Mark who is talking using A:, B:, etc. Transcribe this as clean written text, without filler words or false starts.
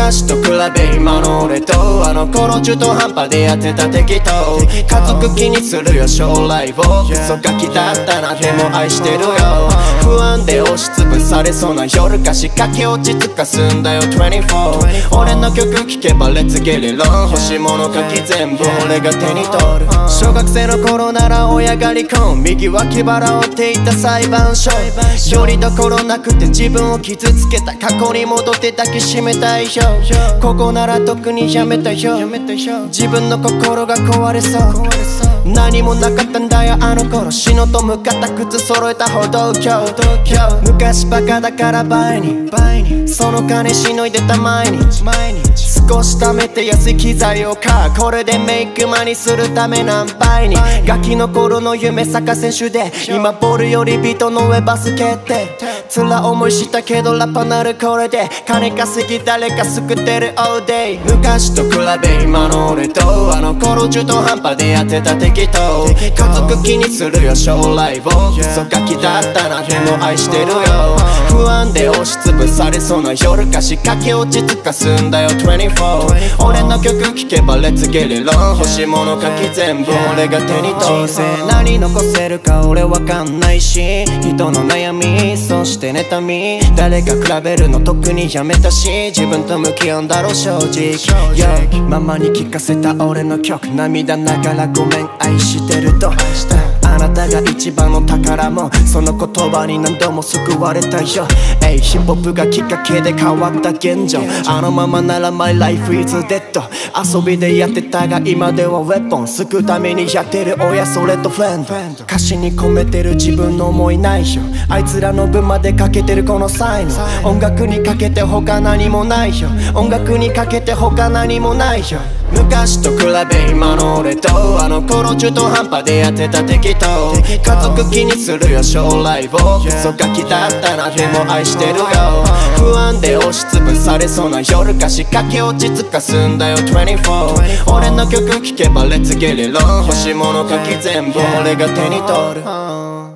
A: 昔と比べ今の俺とあの頃中途半端でやってた適当家族気にするよ将来をクソガキだったなでも愛してるよ不安で押しつぶされそうな夜かしかけ落ち着かすんだよ24俺の曲聴けばレッツゲリロン欲しいもの書き全部俺が手に取る小学生の頃なら親が離婚右脇腹を折っていた裁判所よりどころなくて自分を傷つけた過去に戻って抱きしめたいよここなら特にやめたよ自分の心が壊れそう何もなかったんだよあの頃死のと向かった靴揃えた歩道橋昔バカだから倍にその金しのいでた毎日少し貯めて安い機材を買うこれでメイクマにするため何倍にガキの頃の夢サッカー選手で今ボールよりビートの上バスケって辛思いしたけどラッパなるこれで金稼ぎ誰か救ってる all day 昔と比べ今の俺とあの頃中途半端でやってた適当家族気にするよ将来をクソガキだったなでも愛してるよ不安で押しつぶされそうな夜かしかけ落ち着かすんだよ24俺の曲聴けばレッツゲリロン欲しいもの書き全部俺が手に取る人生何残せるか俺わかんないし人の悩みそして妬み誰か比べるの特にやめたし自分と向き合うんだろう正直、yeah、ママに聴かせた俺の曲涙ながらごめん愛してるとあなたが一番の宝もその言葉に何度も救われたよヒップホップがきっかけで変わった現状あのままなら My life is dead 遊びでやってたが今ではウェポン救うためにやってる親それとフレンド歌詞に込めてる自分の思いないよあいつらの分までかけてるこの才能音楽にかけて他何もないよ音楽にかけて他何もないよ昔と比べ今の俺とあの頃中途半端でやってた適当家族気にするよ将来をクソガキだったなでも愛してるよ不安で押しつぶされそうな夜かしかけ落ち着かすんだよ24俺の曲聴けばレッツゲリロン欲しいもの書き全部俺が手に取る